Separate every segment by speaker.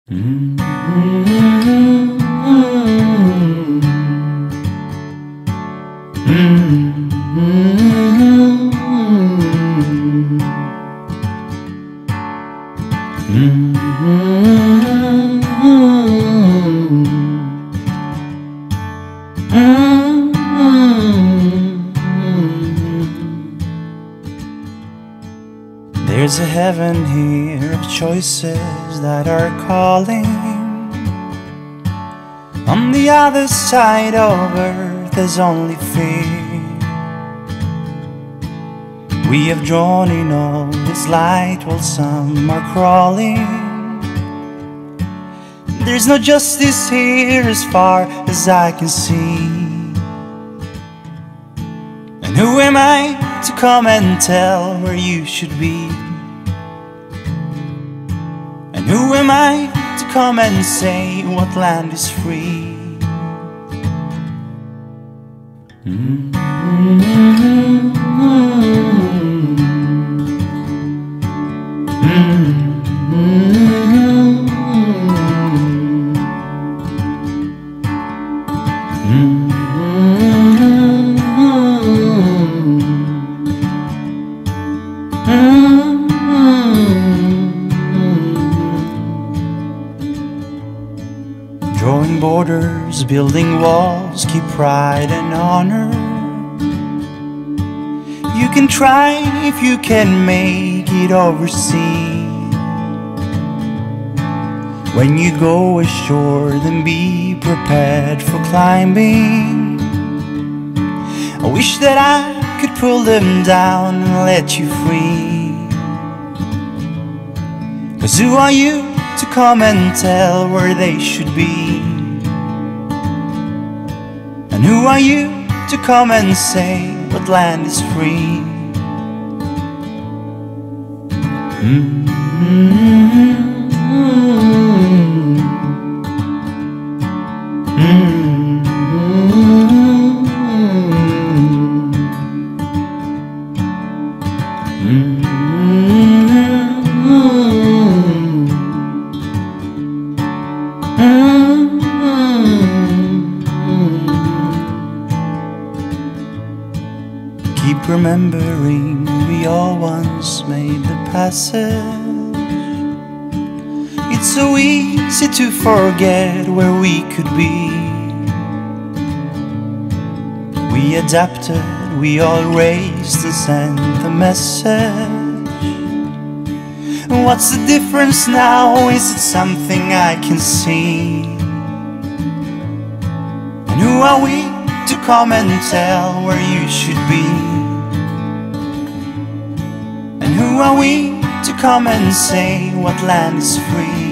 Speaker 1: There's a heaven here of choices that are calling. On the other side of earth there's only fear. We have drawn in all this light while some are crawling. There's no justice here as far as I can see. And who am I to come and tell where you should be? And who am I to come and say what land is free? Drawing borders, building walls, keep pride and honor. You can try if you can make it overseas. When you go ashore, then be prepared for climbing. I wish that I could pull them down and let you free. 'Cause who are you to come and tell where they should be? And who are you to come and say what land is free? Keep remembering we all once made the passage. It's so easy to forget where we could be. We adapted, we all raised and sent the message. What's the difference now? Is it something I can see? And who are we to come and tell where you should be? And who are we to come and say what land is free?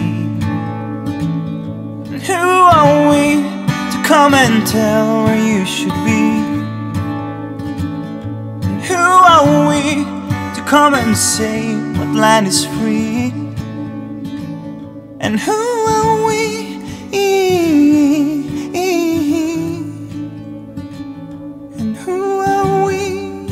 Speaker 1: And who are we to come and tell where you should be? And who are we to come and say what land is free? And who are we? And who are we?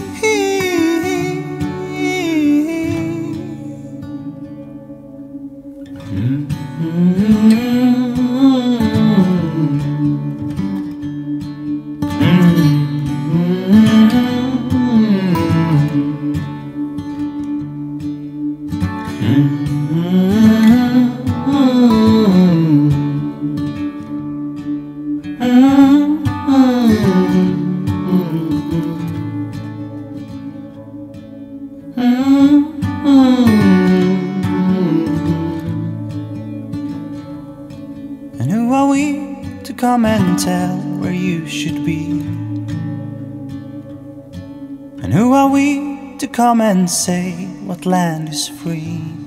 Speaker 1: And who are we to come and tell where you should be? And who are we to come and say what land is free?